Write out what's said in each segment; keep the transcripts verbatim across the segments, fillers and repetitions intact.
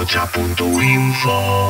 aocha punto info.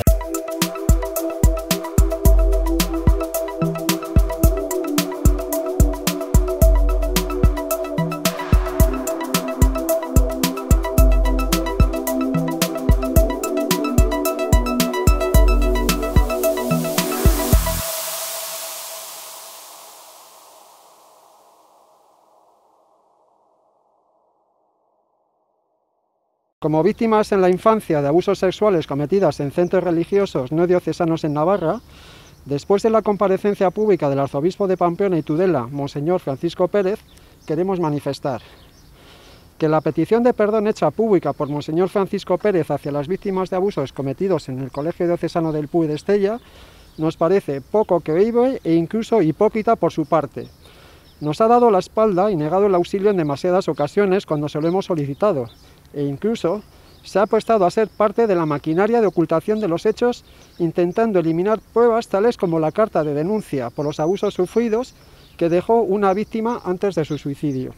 Como víctimas en la infancia de abusos sexuales cometidas en centros religiosos no diocesanos en Navarra, después de la comparecencia pública del arzobispo de Pamplona y Tudela, Monseñor Francisco Pérez, queremos manifestar que la petición de perdón hecha pública por Monseñor Francisco Pérez hacia las víctimas de abusos cometidos en el Colegio Diocesano del Puy de Estella nos parece poco creíble e incluso hipócrita por su parte. Nos ha dado la espalda y negado el auxilio en demasiadas ocasiones cuando se lo hemos solicitado, e incluso se ha prestado a ser parte de la maquinaria de ocultación de los hechos, intentando eliminar pruebas tales como la carta de denuncia por los abusos sufridos que dejó una víctima antes de su suicidio.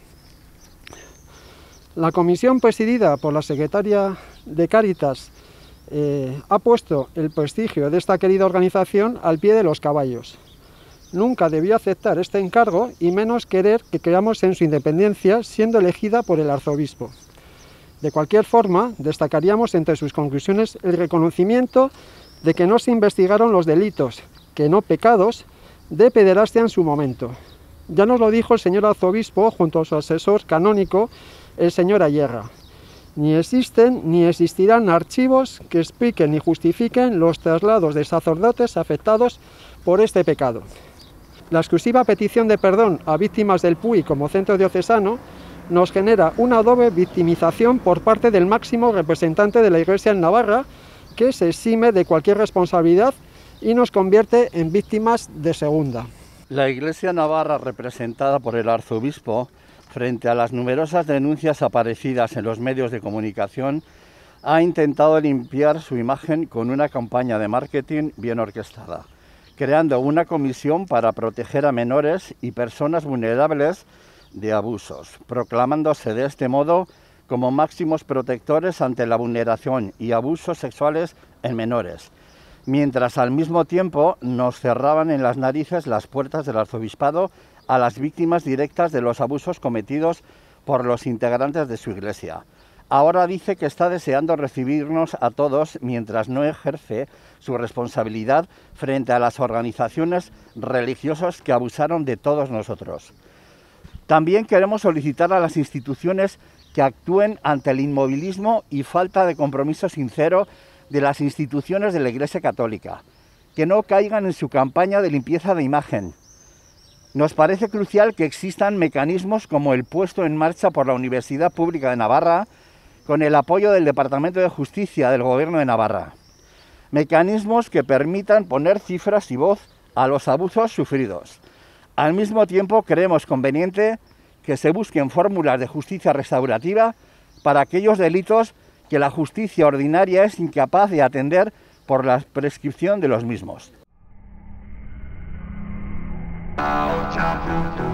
La comisión presidida por la secretaria de Cáritas eh, ha puesto el prestigio de esta querida organización al pie de los caballos. Nunca debió aceptar este encargo y menos querer que creamos en su independencia siendo elegida por el arzobispo. De cualquier forma, destacaríamos entre sus conclusiones el reconocimiento de que no se investigaron los delitos, que no pecados, de pederastia en su momento. Ya nos lo dijo el señor arzobispo junto a su asesor canónico, el señor Ayerra. Ni existen ni existirán archivos que expliquen ni justifiquen los traslados de sacerdotes afectados por este pecado. La exclusiva petición de perdón a víctimas del Puy como centro diocesano nos genera una doble victimización por parte del máximo representante de la Iglesia en Navarra, que se exime de cualquier responsabilidad y nos convierte en víctimas de segunda. La Iglesia navarra, representada por el arzobispo, frente a las numerosas denuncias aparecidas en los medios de comunicación, ha intentado limpiar su imagen con una campaña de marketing bien orquestada, creando una comisión para proteger a menores y personas vulnerables de abusos, proclamándose de este modo como máximos protectores ante la vulneración y abusos sexuales en menores, mientras al mismo tiempo nos cerraban en las narices las puertas del arzobispado a las víctimas directas de los abusos cometidos por los integrantes de su iglesia. Ahora dice que está deseando recibirnos a todos mientras no ejerce su responsabilidad frente a las organizaciones religiosas que abusaron de todos nosotros. También queremos solicitar a las instituciones que actúen ante el inmovilismo y falta de compromiso sincero de las instituciones de la Iglesia Católica, que no caigan en su campaña de limpieza de imagen. Nos parece crucial que existan mecanismos como el puesto en marcha por la Universidad Pública de Navarra, con el apoyo del Departamento de Justicia del Gobierno de Navarra. Mecanismos que permitan poner cifras y voz a los abusos sufridos. Al mismo tiempo, creemos conveniente que se busquen fórmulas de justicia restaurativa para aquellos delitos que la justicia ordinaria es incapaz de atender por la prescripción de los mismos. aocha punto